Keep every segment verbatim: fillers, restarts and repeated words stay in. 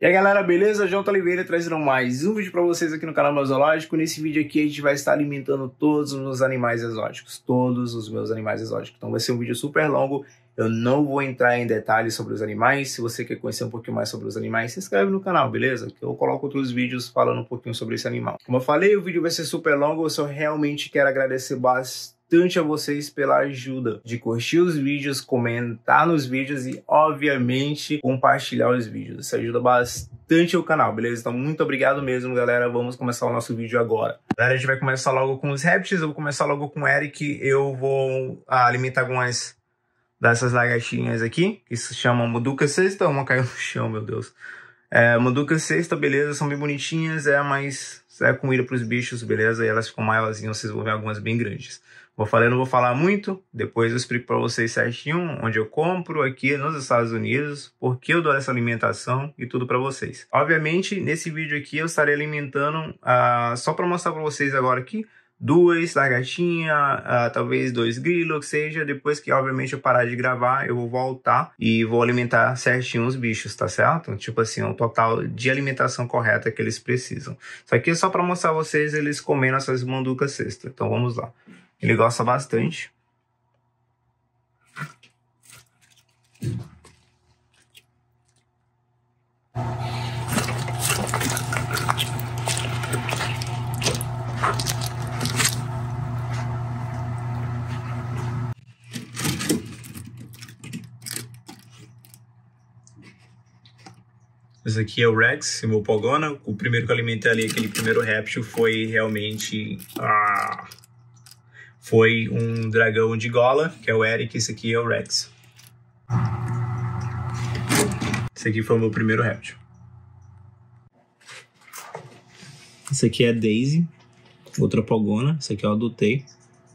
E aí galera, beleza? Jonathan Oliveira trazendo mais um vídeo para vocês aqui no canal Meu Zoológico. Nesse vídeo aqui a gente vai estar alimentando todos os meus animais exóticos, todos os meus animais exóticos. Então vai ser um vídeo super longo, eu não vou entrar em detalhes sobre os animais. Se você quer conhecer um pouquinho mais sobre os animais, se inscreve no canal, beleza? Que eu coloco outros vídeos falando um pouquinho sobre esse animal. Como eu falei, o vídeo vai ser super longo, eu só realmente quero agradecer bastante a vocês pela ajuda de curtir os vídeos, comentar nos vídeos e, obviamente, compartilhar os vídeos. Isso ajuda bastante o canal, beleza? Então, muito obrigado mesmo, galera. Vamos começar o nosso vídeo agora. Galera, a gente vai começar logo com os répteis. Eu vou começar logo com o Eric. Eu vou alimentar algumas dessas lagartinhas aqui, que se chamam Muduca Cesta. Uma caiu no chão, meu Deus. É, Muduca Cesta, beleza? São bem bonitinhas, é, mas é comida para os bichos, beleza? E elas ficam maiorzinhas, vocês vão ver algumas bem grandes. Vou falar, eu não vou falar muito, depois eu explico para vocês certinho onde eu compro aqui nos Estados Unidos, por que eu dou essa alimentação e tudo para vocês. Obviamente, nesse vídeo aqui eu estarei alimentando, uh, só para mostrar para vocês agora aqui, duas lagartinhas, uh, talvez dois grilos, que seja. Depois que, obviamente, eu parar de gravar, eu vou voltar e vou alimentar certinho os bichos, tá certo? Tipo assim, o total de alimentação correta que eles precisam. Isso aqui é só para mostrar a vocês eles comendo essas Muduca Cesta. Então vamos lá. Ele gosta bastante. Esse aqui é o Rex, o meu pogona. O primeiro que eu alimentei ali, aquele primeiro réptil, foi realmente... Ah, foi um dragão de gola, que é o Eric. Esse aqui é o Rex. Esse aqui foi o meu primeiro réptil. Esse aqui é a Daisy, outra pogona. Esse aqui eu adotei.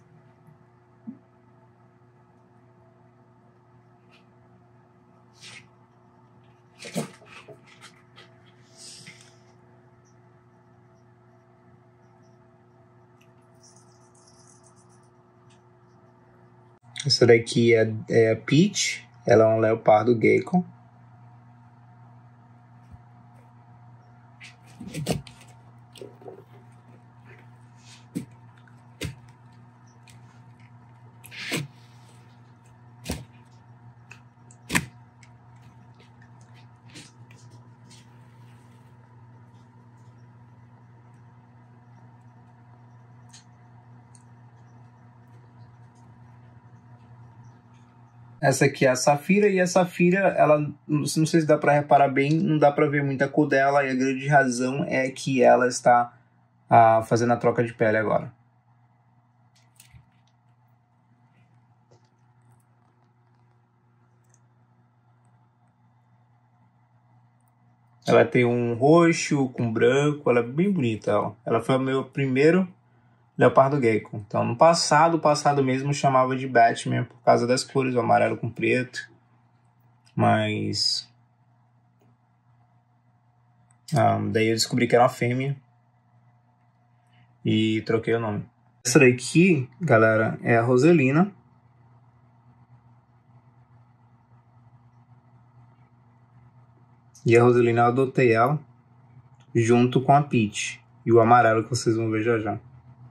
Essa daqui é, é a Peach, ela é um leopardo gecko. Essa aqui é a Safira, e a Safira, ela, não sei se dá para reparar bem, não dá para ver muita cor dela, e a grande razão é que ela está ah, fazendo a troca de pele agora. Ela tem um roxo com branco, ela é bem bonita. Ela, ela foi o meu primeiro leopardo gecko. Então, no passado, passado mesmo, eu chamava de Batman por causa das cores, o amarelo com preto. Mas... Ah, daí eu descobri que era uma fêmea. E troquei o nome. Essa daqui, galera, é a Rosalina. E a Rosalina eu adotei ela junto com a Peach. E o amarelo que vocês vão ver já já.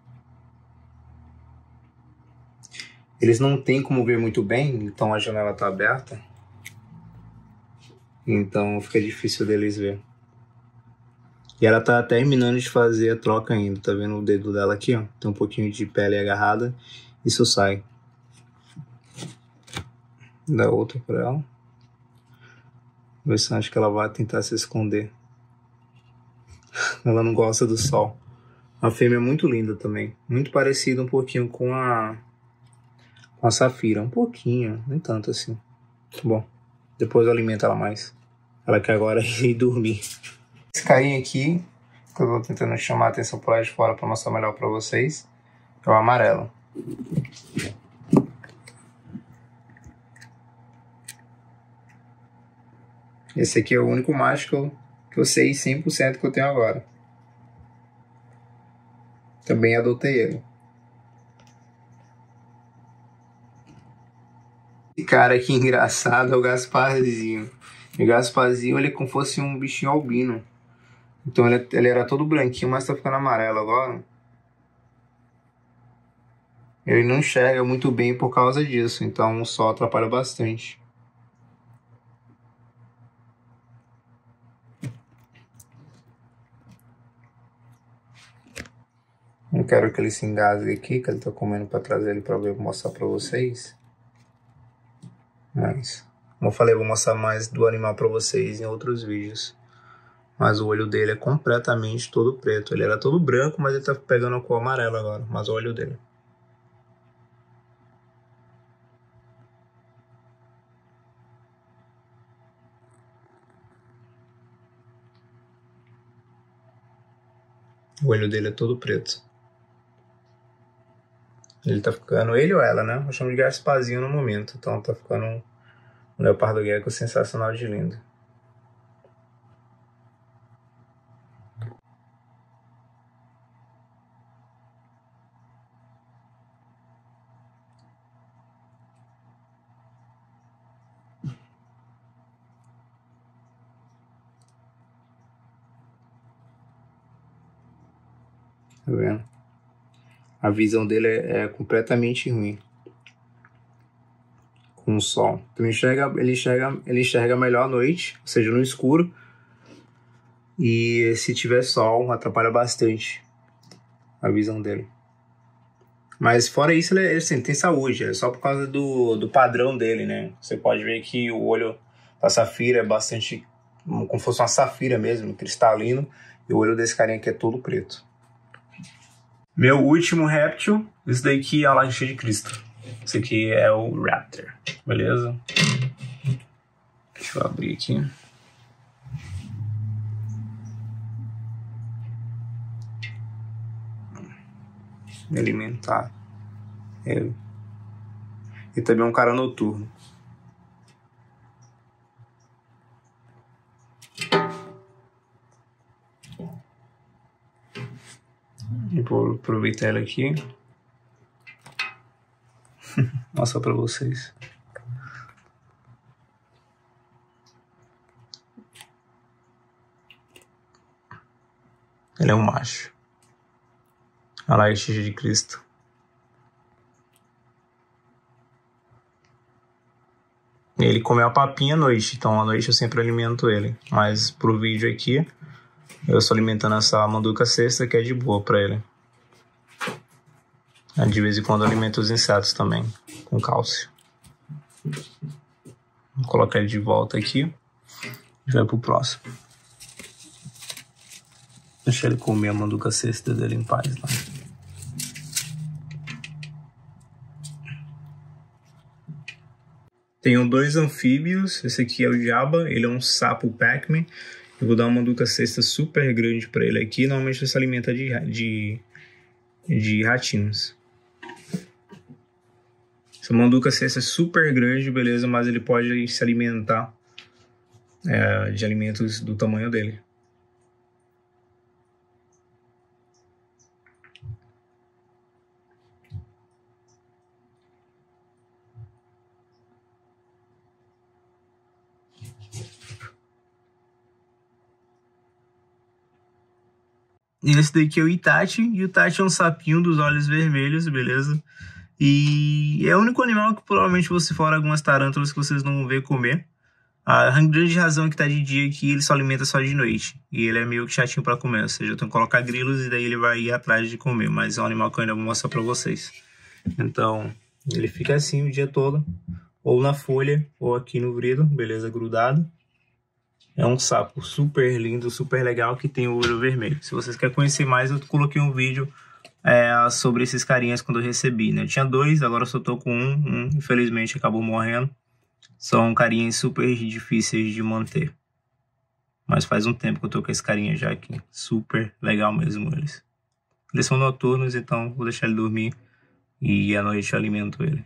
Eles não têm como ver muito bem, então a janela está aberta. Então fica difícil deles ver. E ela tá terminando de fazer a troca ainda. Tá vendo o dedo dela aqui, ó? Tem um pouquinho de pele agarrada. Isso sai. Dá outra pra ela. Ver se acho que ela vai tentar se esconder. Ela não gosta do sol. A fêmea é muito linda também. Muito parecida um pouquinho com a... com a Safira. Um pouquinho, nem tanto assim. Bom, depois eu alimento ela mais. Ela quer agora ir dormir. Esse carinha aqui, que eu tô tentando chamar a atenção por lá de fora para mostrar melhor para vocês, é o amarelo. Esse aqui é o único macho que eu, que eu sei cem por cento que eu tenho agora. Também adotei ele. Esse cara aqui engraçado é o Gasparzinho. E Gasparzinho, ele é como se fosse um bichinho albino. Então ele, ele era todo branquinho, mas tá ficando amarelo agora. Ele não enxerga muito bem por causa disso, então o sol atrapalha bastante. Não quero que ele se engasgue aqui, que ele tá comendo pra trazer ele pra ver, mostrar pra vocês. Mas, como eu falei, eu vou mostrar mais do animal pra vocês em outros vídeos. Mas o olho dele é completamente todo preto. Ele era todo branco, mas ele tá pegando a cor amarela agora. Mas o olho dele. O olho dele é todo preto. Ele tá ficando, ele ou ela, né? Eu chamo de Gasparzinho no momento. Então tá ficando um leopardo gecko sensacional de lindo. Tá vendo? A visão dele é, é completamente ruim com o sol. Então ele enxerga, ele, enxerga, ele enxerga melhor à noite, ou seja, no escuro. E se tiver sol, atrapalha bastante a visão dele. Mas fora isso, ele, ele assim, tem saúde. É só por causa do, do padrão dele, né? Você pode ver que o olho da safira é bastante... como se fosse uma safira mesmo, cristalino. E o olho desse carinha aqui é todo preto. Meu último réptil, esse daqui é a lagartixa de Cristo. Esse aqui é o Raptor, beleza? Deixa eu abrir aqui. Alimentar ele. E também é um cara noturno. Vou aproveitar ele aqui. Mostrar pra vocês. Ele é um macho. A lagartixa de Cristo. Ele come a papinha à noite, então à noite eu sempre alimento ele. Mas pro vídeo aqui, eu estou alimentando essa manduca cesta que é de boa pra ele. De vez em quando eu alimento os insetos também, com cálcio. Vou colocar ele de volta aqui e vai pro próximo. Deixa ele comer a manduca cesta dele em paz lá. Tenho dois anfíbios, esse aqui é o Jabba, ele é um sapo Pac-Man. Eu vou dar uma manduca cesta super grande para ele aqui, normalmente ele se alimenta de, de, de ratinhos. Essa manduca cesta é super grande, beleza, mas ele pode se alimentar é, de alimentos do tamanho dele. E esse daqui é o Itachi, e o Itachi é um sapinho dos olhos vermelhos, beleza? E é o único animal que provavelmente você fora algumas tarântulas que vocês não vão ver comer. A grande razão é que tá de dia é que ele só alimenta só de noite. E ele é meio que chatinho pra comer, ou seja, eu tenho que colocar grilos e daí ele vai ir atrás de comer. Mas é um animal que eu ainda vou mostrar pra vocês. Então, ele fica assim o dia todo, ou na folha, ou aqui no vrido, beleza, grudado. É um sapo super lindo, super legal, que tem o olho vermelho. Se vocês querem conhecer mais, eu coloquei um vídeo é, sobre esses carinhas quando eu recebi, né? Eu tinha dois, agora eu só tô com um, um infelizmente acabou morrendo. São carinhas super difíceis de manter. Mas faz um tempo que eu tô com esse carinha já aqui. Super legal mesmo eles. Eles são noturnos, então vou deixar ele dormir. E à noite eu alimento ele.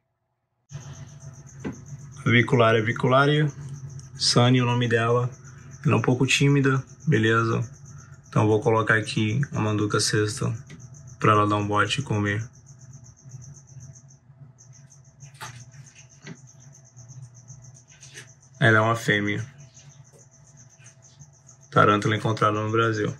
Aviculária, aviculária. Sunny é o nome dela. Ela é um pouco tímida, beleza? Então eu vou colocar aqui a manduca cesta para ela dar um bote e comer. Ela é uma fêmea. tarântula encontrada no Brasil.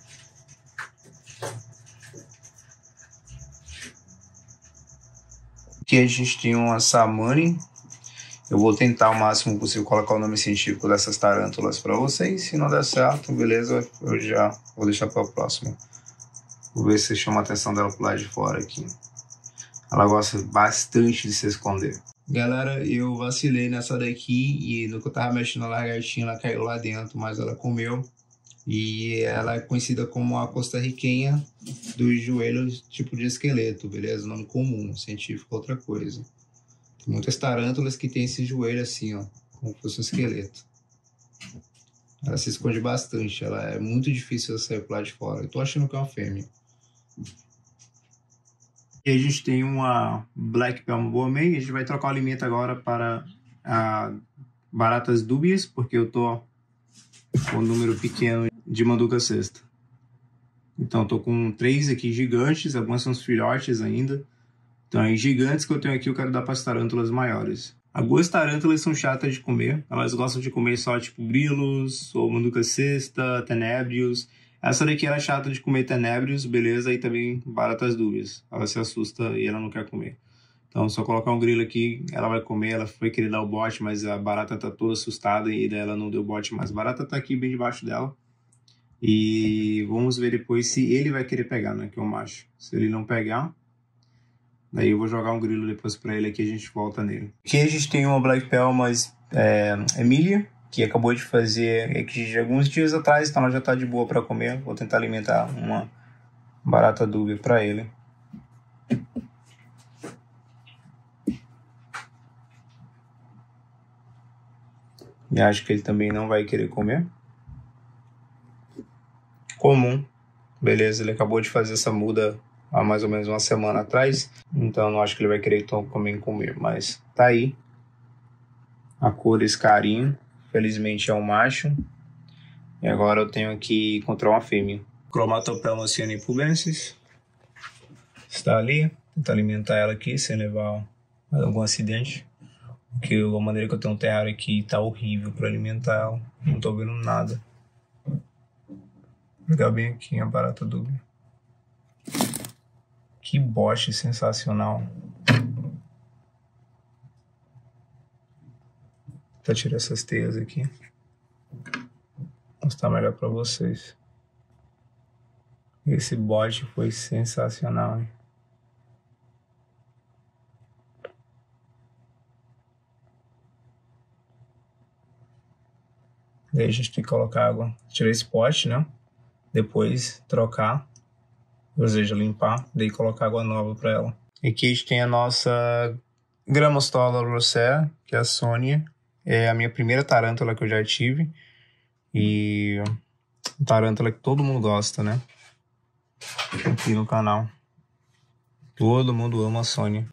Aqui a gente tem uma Samani. Eu vou tentar o máximo possível colocar o nome científico dessas tarântulas para vocês. Se não der certo, beleza, eu já vou deixar para o próximo. Vou ver se chama a atenção dela pro lado de fora aqui. Ela gosta bastante de se esconder. Galera, eu vacilei nessa daqui e no que eu tava mexendo na lagartinha, ela caiu lá dentro, mas ela comeu. E ela é conhecida como a costarriquenha dos joelhos tipo de esqueleto, beleza? Nome comum, científico, outra coisa. Tem muitas tarântulas que tem esse joelho assim, ó, como se fosse um esqueleto. Ela se esconde bastante, ela é muito difícil de sair pro lado de fora. Eu tô achando que é uma fêmea. E a gente tem uma Black Palm Gourmet e a gente vai trocar o alimento agora para a baratas dúbias, porque eu tô com um número pequeno de manduca cesta. Então eu tô com três aqui gigantes, algumas são os filhotes ainda. Então aí gigantes que eu tenho aqui eu quero dar para as tarântulas maiores. Algumas tarântulas são chatas de comer, elas gostam de comer só tipo grilos, ou manduca cesta, tenébrios. Essa daqui era chata de comer tenébrios, beleza, e também baratas dúbias. Ela se assusta e ela não quer comer. Então, só colocar um grilo aqui, ela vai comer, ela foi querer dar o bote, mas a barata tá toda assustada e daí ela não deu o bote mais. A barata tá aqui bem debaixo dela. E vamos ver depois se ele vai querer pegar, né, que é o macho. Se ele não pegar, daí eu vou jogar um grilo depois pra ele aqui e a gente volta nele. Aqui a gente tem uma Black Pearl, mas é, Emília, que acabou de fazer aqui de alguns dias atrás, então ela já tá de boa para comer. Vou tentar alimentar uma barata dúbia para ele. E acho que ele também não vai querer comer. Comum. Beleza, ele acabou de fazer essa muda há mais ou menos uma semana atrás, então não acho que ele vai querer também comer, mas tá aí. A cor, esse carinho. Felizmente é um macho. E agora eu tenho que encontrar uma fêmea. Cromatopelma cyanipubescens. Está ali. Tentar alimentar ela aqui sem levar algum acidente. Porque a maneira que eu tenho um terrário aqui tá horrível para alimentar ela. Não tô vendo nada. Vou jogar bem aqui a barata dúbia. Que boche sensacional. Vou tirar essas teias aqui. Vou mostrar melhor para vocês. Esse bote foi sensacional, hein? Daí a gente tem que colocar água. Tirar esse pote, né? Depois trocar. Ou seja, limpar. Daí colocar água nova para ela. Aqui a gente tem a nossa Grammostola rosea, que é a Sônia. É a minha primeira tarântula que eu já tive. E tarântula que todo mundo gosta, né? Aqui no canal. Todo mundo ama a Sônia.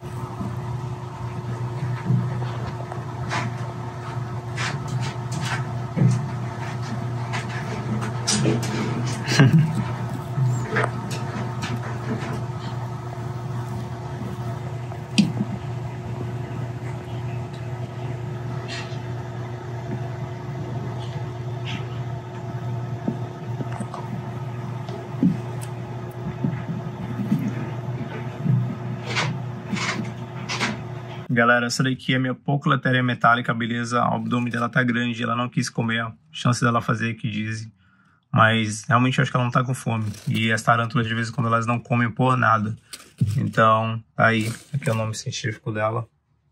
Galera, essa daqui é a minha Poecilotheria metálica, beleza? O abdômen dela tá grande, ela não quis comer, a chance dela fazer que dizem. Mas realmente eu acho que ela não tá com fome. E as tarântulas, de vez em quando, elas não comem por nada. Então, tá aí. Aqui é o nome científico dela.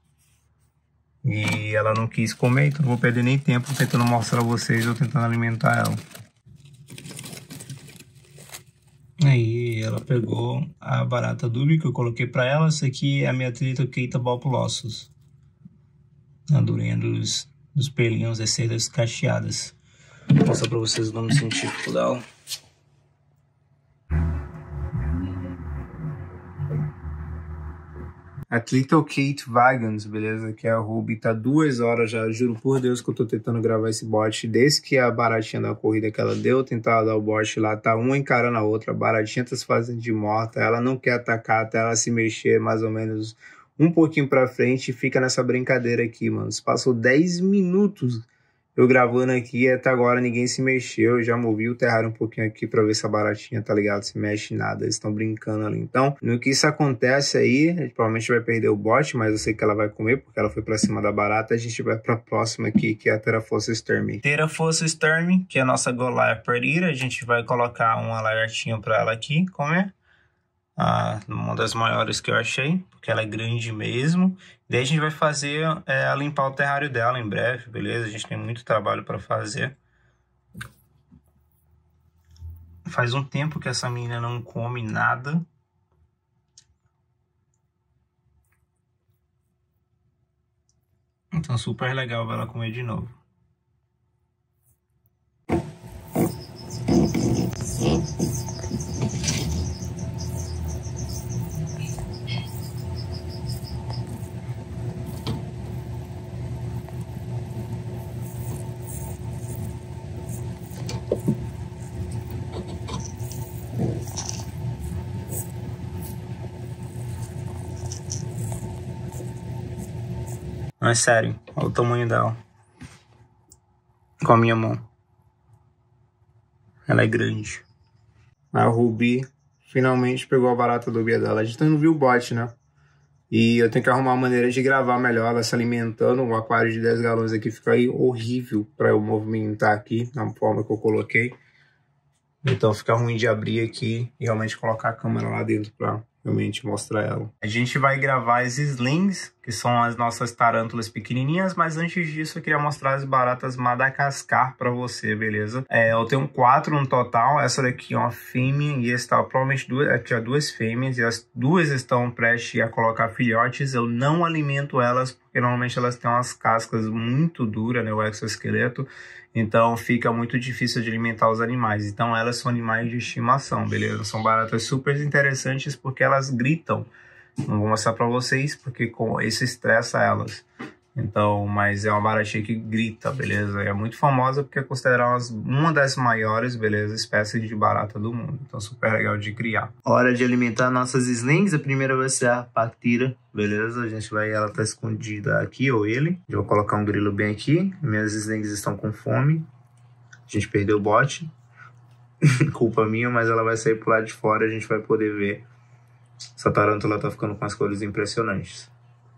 E ela não quis comer, então não vou perder nem tempo tentando mostrar a vocês ou tentando alimentar ela. Aí ela pegou a barata dúbia que eu coloquei pra ela. Essa aqui é a minha Tritocheita balpulossus. A durinha dos, dos pelinhos, das cerdas cacheadas. Vou mostrar pra vocês o nome científico dela. A Tritocheita vagans, beleza? Que é a Ruby, tá duas horas já, juro por Deus que eu tô tentando gravar esse bot. Desde que a baratinha da corrida que ela deu, tentar dar o bot lá, tá uma encarando a outra. A baratinha tá se fazendo de morta, ela não quer atacar até ela se mexer mais ou menos um pouquinho pra frente e fica nessa brincadeira aqui, mano. Se passou dez minutos, Eu gravando aqui, até agora ninguém se mexeu. Eu já movi o terrário um pouquinho aqui pra ver se a baratinha, tá ligado? Se mexe nada, eles estão brincando ali. Então, no que isso acontece aí, a gente provavelmente vai perder o bot, mas eu sei que ela vai comer, porque ela foi pra cima da barata. A gente vai pra próxima aqui, que é a Terafossa Sturm. Terafossa Sturm, que é a nossa Goliath Pereira. A gente vai colocar uma lagartinha pra ela aqui comer. Ah, uma das maiores que eu achei, porque ela é grande mesmo. Daí a gente vai fazer, é, limpar o terrário dela em breve, beleza? A gente tem muito trabalho para fazer. Faz um tempo que essa menina não come nada. Então super legal ver ela comer de novo. Mas sério, olha o tamanho dela. Com a minha mão. Ela é grande. A Ruby finalmente pegou a barata do bia dela. A gente não viu o bot, né? E eu tenho que arrumar uma maneira de gravar melhor ela se alimentando. O aquário de dez galões aqui fica aí horrível para eu movimentar aqui, na forma que eu coloquei. Então fica ruim de abrir aqui e realmente colocar a câmera lá dentro para realmente mostrar ela. A gente vai gravar as slings, que são as nossas tarântulas pequenininhas, mas antes disso eu queria mostrar as baratas Madagascar para você, beleza? É, eu tenho quatro no total, essa daqui é uma fêmea e essa tá, provavelmente duas, aqui ó, duas fêmeas, e as duas estão prestes a colocar filhotes. Eu não alimento elas, porque normalmente elas têm umas cascas muito duras, né, o exoesqueleto. Então fica muito difícil de alimentar os animais. Então elas são animais de estimação, beleza? São baratas super interessantes porque elas gritam. Não vou mostrar pra vocês porque com isso estressa elas. Então, mas é uma baratinha que grita, beleza? É muito famosa porque é considerada uma das maiores, beleza, espécies de barata do mundo. Então, super legal de criar. Hora de alimentar nossas slings. A primeira vai ser a Pactira, beleza? A gente vai, ela tá escondida aqui, ou ele. Eu vou colocar um grilo bem aqui. Minhas slings estão com fome. A gente perdeu o bot. Culpa minha, mas ela vai sair pro lado de fora e a gente vai poder ver. Essa tarântula tá ficando com as cores impressionantes.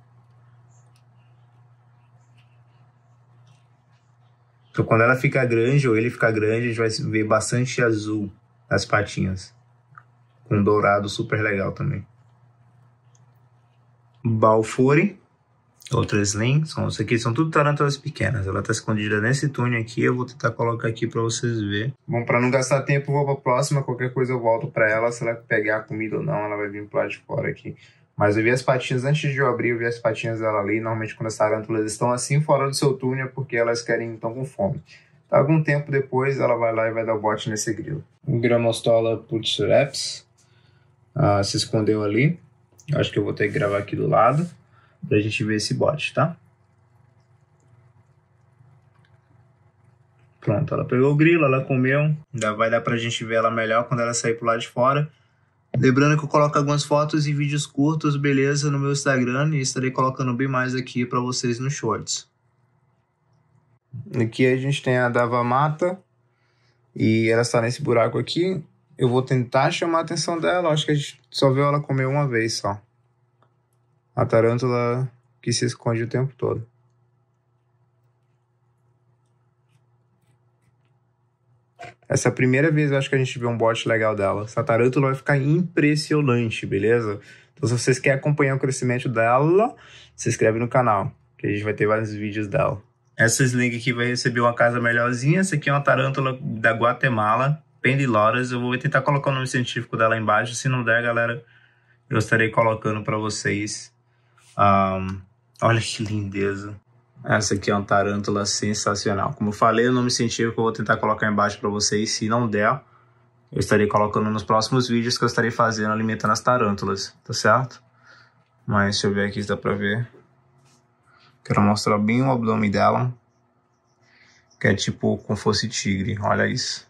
Então, quando ela fica grande ou ele fica grande, a gente vai ver bastante azul nas patinhas. Com um dourado super legal também. Balfouri. Outra sling. São, isso aqui são tudo tarântulas pequenas. Ela tá escondida nesse túnel aqui. Eu vou tentar colocar aqui pra vocês verem. Bom, pra não gastar tempo, eu vou pra próxima. Qualquer coisa eu volto pra ela. Se ela pegar a comida ou não, ela vai vir pro lado de fora aqui. Mas eu vi as patinhas, antes de eu abrir, eu vi as patinhas dela ali. Normalmente quando as tarântulas estão assim fora do seu túnel é porque elas querem, estão com fome. Então, algum tempo depois ela vai lá e vai dar o bote nesse grilo. O Grammostola putsureps ah, se escondeu ali. Acho que eu vou ter que gravar aqui do lado pra gente ver esse bote, tá? Pronto, ela pegou o grilo, ela comeu. Ainda vai dar pra gente ver ela melhor quando ela sair pro lado de fora. Lembrando que eu coloco algumas fotos e vídeos curtos, beleza, no meu Instagram, e estarei colocando bem mais aqui para vocês nos shorts. Aqui a gente tem a Davamata, e ela está nesse buraco aqui. Eu vou tentar chamar a atenção dela, acho que a gente só viu ela comer uma vez só. A tarântula que se esconde o tempo todo. Essa é a primeira vez, eu acho que a gente vê um bote legal dela. Essa tarântula vai ficar impressionante, beleza? Então, se vocês querem acompanhar o crescimento dela, se inscreve no canal, que a gente vai ter vários vídeos dela. Essa sling aqui vai receber uma casa melhorzinha. Essa aqui é uma tarântula da Guatemala, Pendiloras. Eu vou tentar colocar o nome científico dela embaixo. Se não der, galera, eu estarei colocando para vocês. Um, olha que lindeza. Essa aqui é uma tarântula sensacional. Como eu falei, o nome científico eu vou tentar colocar embaixo para vocês. Se não der, eu estarei colocando nos próximos vídeos que eu estarei fazendo, alimentando as tarântulas, tá certo? Mas deixa eu ver aqui se dá pra ver. Quero mostrar bem o abdômen dela, que é tipo como fosse tigre, olha isso.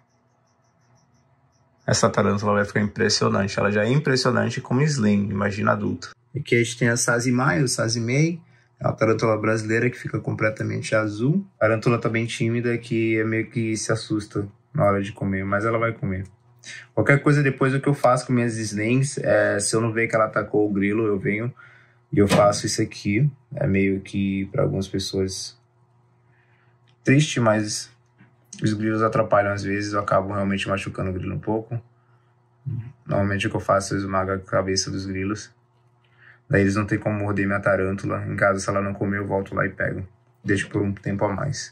Essa tarântula vai ficar impressionante. Ela já é impressionante como sling, imagina adulta. Aqui a gente tem a Sazimai, o Sazimei. É uma tarântula brasileira que fica completamente azul. Tarântula tá bem tímida, que é meio que se assusta na hora de comer, mas ela vai comer. Qualquer coisa depois, o que eu faço com minhas slings, é, se eu não ver que ela atacou o grilo, eu venho e eu faço isso aqui. É meio que para algumas pessoas triste, mas os grilos atrapalham às vezes, eu acabo realmente machucando o grilo um pouco. Normalmente o que eu faço é esmagar a cabeça dos grilos. Daí eles não tem como morder minha tarântula. Em caso, se ela não comer, eu volto lá e pego. Deixo por um tempo a mais.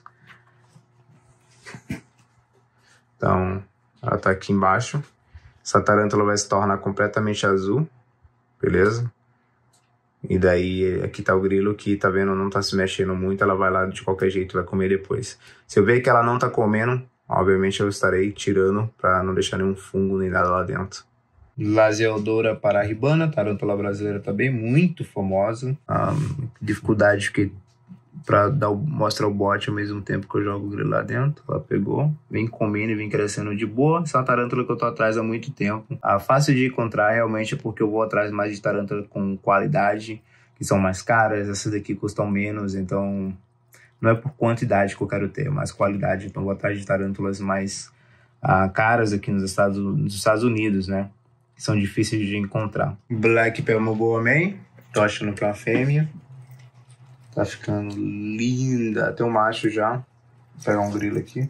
Então, ela tá aqui embaixo. Essa tarântula vai se tornar completamente azul. Beleza? E daí, aqui tá o grilo que, tá vendo, não tá se mexendo muito. Ela vai lá de qualquer jeito, vai comer depois. Se eu ver que ela não tá comendo, obviamente eu estarei tirando pra não deixar nenhum fungo nem nada lá dentro. Laseodora parahibana, tarântula brasileira também, muito famosa. Um, dificuldade que pra dar o, mostrar o bote ao mesmo tempo que eu jogo o grilo lá dentro. Ela pegou, vem comendo e vem crescendo de boa. Essa é uma tarântula que eu tô atrás há muito tempo. Ah, fácil de encontrar realmente porque eu vou atrás mais de tarântula com qualidade, que são mais caras. Essas daqui custam menos, então não é por quantidade que eu quero ter, mas qualidade. Então eu vou atrás de tarântulas mais ah, caras aqui nos Estados, nos Estados Unidos, né? Que são difíceis de encontrar. Black Pelmogoa Man, tô achando que é uma fêmea. Tá ficando linda. Tem um macho já. Vou pegar um grilo aqui.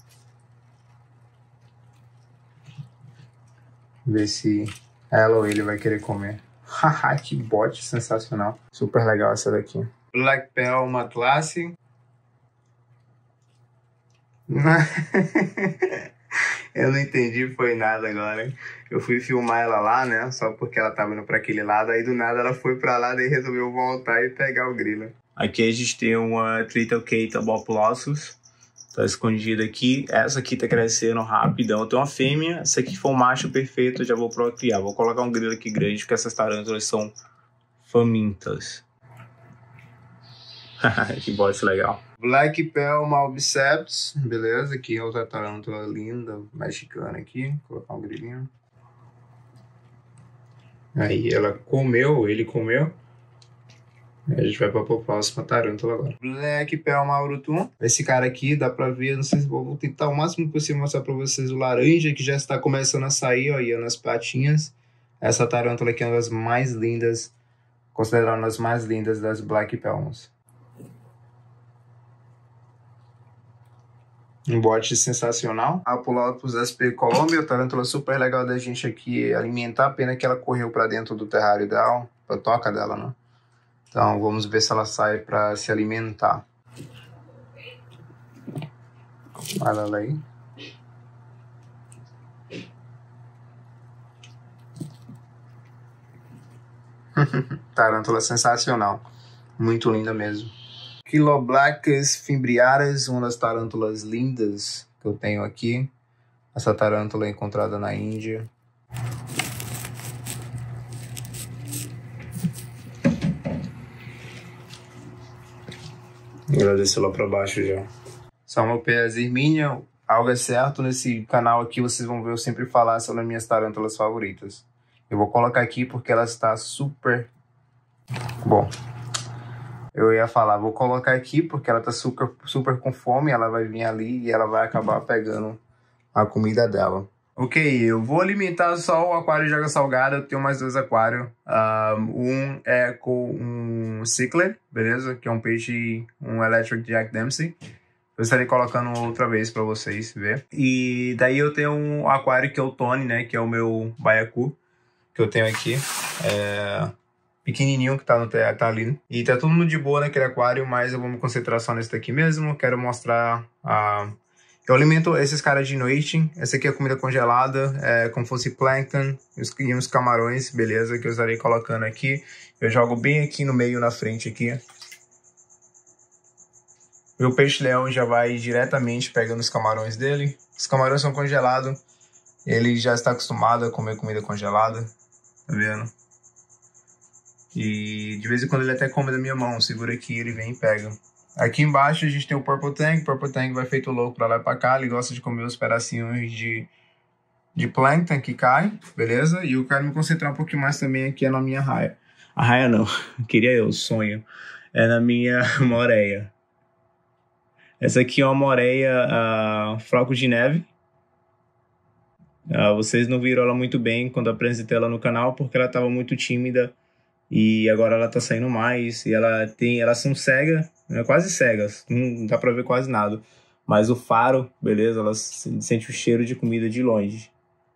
Ver se ela ou ele vai querer comer. Haha, que bote sensacional. Super legal essa daqui. Black Pearl, uma classe. Eu não entendi, foi nada agora. Eu fui filmar ela lá, né? Só porque ela tava indo pra aquele lado. Aí do nada ela foi pra lá, daí resolveu voltar e pegar o grilo. Aqui a gente tem uma Triticata Bopulossus. Tá escondida aqui. Essa aqui tá crescendo rapidão. Tem uma fêmea. Essa aqui foi um macho perfeito. Eu já vou procriar. Vou colocar um grilo aqui grande, porque essas tarântulas são famintas. Que bote legal. Black Pearl Malbiceps. Beleza. Aqui é outra tarântula linda, mexicana aqui. Vou colocar um grilinho. Aí ela comeu, ele comeu. A gente vai para a próxima tarântula agora. Black Pearl Maurutum. Esse cara aqui dá para ver, não sei se vou tentar o máximo possível mostrar para vocês o laranja que já está começando a sair, ó, aí nas patinhas. Essa tarântula aqui é uma das mais lindas, considerada uma das mais lindas das Black Pearls. Um bote sensacional. Apulopus sp Colombia, tarântula super legal da gente aqui alimentar. Pena que ela correu para dentro do terrário dela, para a toca dela, né? Então vamos ver se ela sai para se alimentar. Olha ela aí. Tarântula sensacional. Muito linda mesmo. Quiloblacus fimbriaris, uma das tarântulas lindas que eu tenho aqui. Essa tarântula é encontrada na Índia. Agradecer lá pra baixo já. Salmopeas Irminia, algo é certo, nesse canal aqui vocês vão ver eu sempre falar sobre as minhas tarântulas favoritas. Eu vou colocar aqui porque ela está super... Bom, eu ia falar, vou colocar aqui porque ela está super, super com fome, ela vai vir ali e ela vai acabar pegando a comida dela. Ok, eu vou alimentar só o aquário de água salgada, eu tenho mais dois aquários. Um é com um Cichlid, beleza? Que é um peixe, um Electric Jack Dempsey. Eu estarei colocando outra vez para vocês ver. E daí eu tenho um aquário que é o Tony, né? Que é o meu baiacu, que eu tenho aqui. É... pequenininho que tá, no, tá ali. E tá todo mundo de boa naquele aquário, mas eu vou me concentrar só nesse daqui mesmo. Quero mostrar a... Eu alimento esses caras de noite. Essa aqui é comida congelada, é como fosse plâncton e uns camarões, beleza? Que eu estarei colocando aqui. Eu jogo bem aqui no meio, na frente aqui. Meu peixe-leão já vai diretamente pegando os camarões dele. Os camarões são congelados. Ele já está acostumado a comer comida congelada. Tá vendo? E de vez em quando ele até come da minha mão. Segura aqui, ele vem e pega. Aqui embaixo a gente tem o Purple Tank. O Purple Tank vai feito louco pra lá e pra cá. Ele gosta de comer os pedacinhos de, de plâncton que cai, beleza? E eu quero me concentrar um pouquinho mais também aqui na minha raia. A raia não, queria eu, sonho. é na minha moreia. Essa aqui é uma moreia uh, floco de neve. Uh, vocês não viram ela muito bem quando eu apresentei ela no canal, porque ela estava muito tímida. E agora ela tá saindo mais. E ela tem, elas são cegas, né, quase cegas. Não dá pra ver quase nada. Mas o faro, beleza, ela sente o cheiro de comida de longe.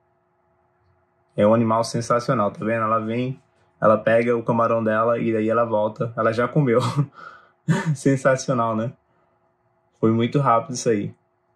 É um animal sensacional, tá vendo? Ela vem, ela pega o camarão dela e daí ela volta. Ela já comeu. Sensacional, né? Foi muito rápido isso aí.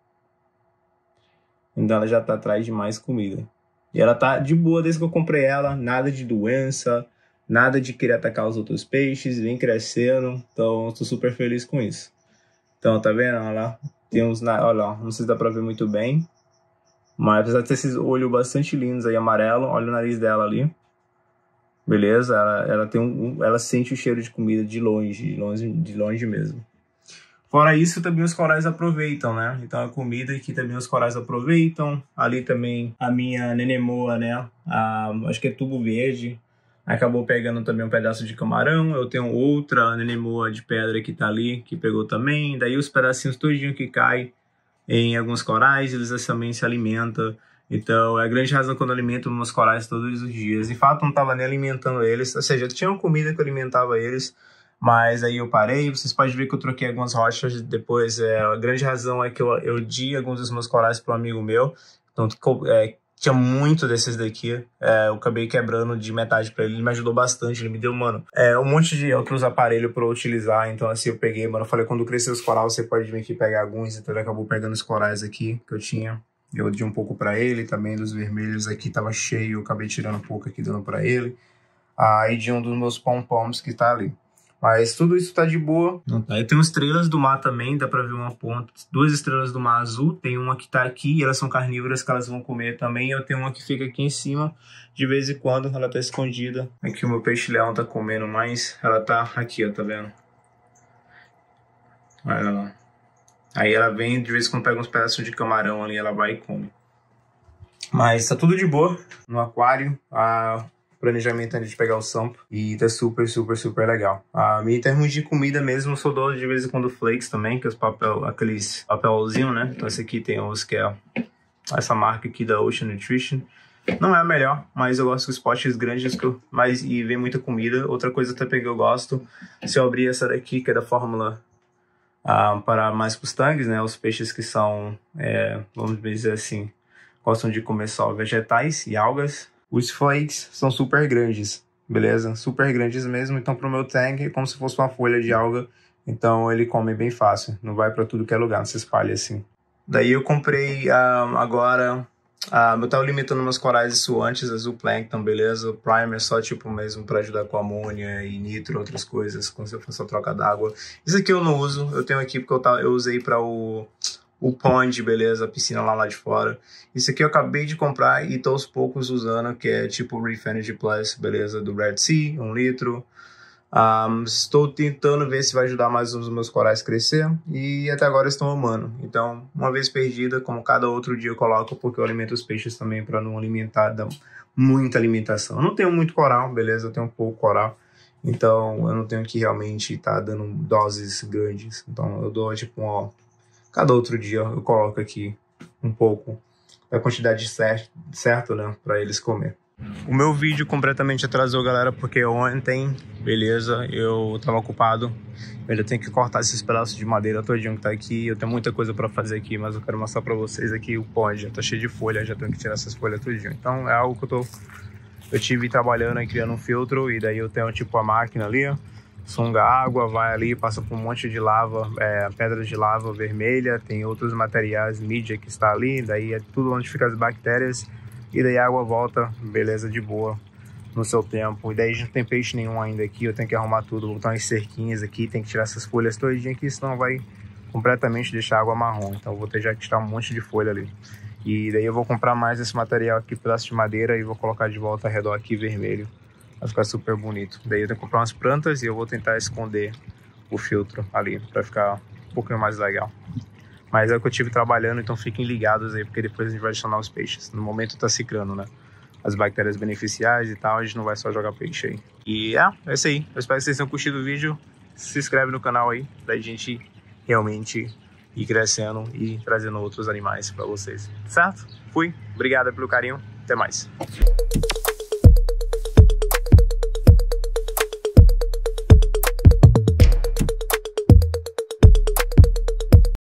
Então ela já tá atrás de mais comida. E ela tá de boa desde que eu comprei ela. Nada de doença, nada de querer atacar os outros peixes. Vem crescendo. Então eu tô super feliz com isso. Então tá vendo? Olha lá. Tem uns... Olha lá. Não sei se dá pra ver muito bem. Mas apesar de ter esses olhos bastante lindos aí, amarelo. Olha o nariz dela ali. Beleza? Ela, ela, tem um, ela sente o cheiro de comida de longe. De longe, de longe mesmo. Fora isso, também os corais aproveitam, né? Então a comida aqui também os corais aproveitam. Ali também a minha nenemoa, né? A, acho que é tubo verde. Acabou pegando também um pedaço de camarão. Eu tenho outra nenemoa de pedra que tá ali, que pegou também. Daí os pedacinhos todinho que caem em alguns corais, eles também se alimentam. Então é a grande razão quando eu alimento meus corais todos os dias. De fato, não tava nem alimentando eles. Ou seja, tinha uma comida que eu alimentava eles. Mas aí eu parei, vocês podem ver que eu troquei algumas rochas depois. É, a grande razão é que eu, eu di alguns dos meus corais para um amigo meu. Então é, tinha muito desses daqui. É, eu acabei quebrando de metade para ele. Ele me ajudou bastante. Ele me deu, mano, é, um monte de outros aparelhos para eu utilizar. Então assim eu peguei, mano. Eu falei, quando crescer os corais, você pode vir aqui pegar alguns. Então ele acabou pegando os corais aqui que eu tinha. Eu di um pouco para ele. Também dos vermelhos aqui tava cheio. Eu acabei tirando um pouco aqui, dando para ele. Aí de um dos meus pom-poms que tá ali. Mas tudo isso tá de boa. Aí tem estrelas do mar também, dá pra ver uma ponta. Duas estrelas do mar azul, tem uma que tá aqui, e elas são carnívoras que elas vão comer também. Eu tenho uma que fica aqui em cima, de vez em quando ela tá escondida. Aqui o meu peixe-leão tá comendo mais, ela tá aqui, ó, tá vendo? Olha lá. Aí ela vem, de vez em quando pega uns pedaços de camarão ali, ela vai e come. Mas tá tudo de boa no aquário. A... planejamento antes de pegar o sampo e tá super, super, super legal. Ah, em termos de comida mesmo, eu sou dono de vez em quando flakes também, que é os papel, aqueles papelzinhos, né? Então esse aqui tem os que é essa marca aqui da Ocean Nutrition. Não é a melhor, mas eu gosto dos potes grandes que eu, mas, e vem muita comida. Outra coisa também que eu gosto, se eu abrir essa daqui, que é da fórmula ah, para mais pros tangues, né? Os peixes que são, é, vamos dizer assim, gostam de comer só vegetais e algas. Os flakes são super grandes, beleza? Super grandes mesmo, então pro meu tank é como se fosse uma folha de alga, então ele come bem fácil, não vai para tudo que é lugar, não se espalha assim. Daí eu comprei uh, agora, uh, eu tava alimentando meus corais suantes, azul plankton, beleza? O primer é só tipo mesmo para ajudar com amônia e nitro, outras coisas, quando você for só troca d'água. Isso aqui eu não uso, eu tenho aqui porque eu, tava, eu usei para o... o pond, beleza, a piscina lá, lá de fora. Isso aqui eu acabei de comprar e tô aos poucos usando, que é tipo o Reef Energy Plus, beleza, do Red Sea, um litro. Um, estou tentando ver se vai ajudar mais os meus corais a crescer e até agora estão amando. Então, uma vez perdida, como cada outro dia eu coloco, porque eu alimento os peixes também para não alimentar, dar muita alimentação. Eu não tenho muito coral, beleza, eu tenho pouco coral. Então, eu não tenho que realmente estar tá dando doses grandes. Então, eu dou tipo, ó, cada outro dia eu coloco aqui um pouco da quantidade certa, certo, né, para eles comer. O meu vídeo completamente atrasou, galera, porque ontem, beleza, eu tava ocupado. Eu ainda tenho que cortar esses pedaços de madeira todinho que tá aqui. Eu tenho muita coisa para fazer aqui, mas eu quero mostrar para vocês aqui o pond. Já tá cheio de folha, já tenho que tirar essas folhas todinho. Então é algo que eu tô... Eu tive trabalhando aí, criando um filtro, e daí eu tenho tipo a máquina ali, ó. Sunga água, vai ali, passa por um monte de lava, é, pedras de lava vermelha, tem outros materiais, mídia que está ali, daí é tudo onde ficam as bactérias, e daí a água volta, beleza, de boa, no seu tempo. E daí a gente não tem peixe nenhum ainda aqui, eu tenho que arrumar tudo, botar umas cerquinhas aqui, tem que tirar essas folhas todinhas aqui, senão vai completamente deixar a água marrom. Então eu vou ter já que tirar um monte de folha ali. E daí eu vou comprar mais esse material aqui, pedaço de madeira, e vou colocar de volta ao redor aqui vermelho. Vai ficar super bonito. Daí eu tenho que comprar umas plantas e eu vou tentar esconder o filtro ali, pra ficar um pouquinho mais legal. Mas é o que eu tive trabalhando, então fiquem ligados aí, porque depois a gente vai adicionar os peixes. No momento tá ciclando, né? As bactérias beneficiais e tal, a gente não vai só jogar peixe aí. E é, é isso aí. Eu espero que vocês tenham curtido o vídeo. se inscreve no canal aí pra gente realmente ir crescendo e trazendo outros animais pra vocês, certo? Fui, obrigado pelo carinho, até mais.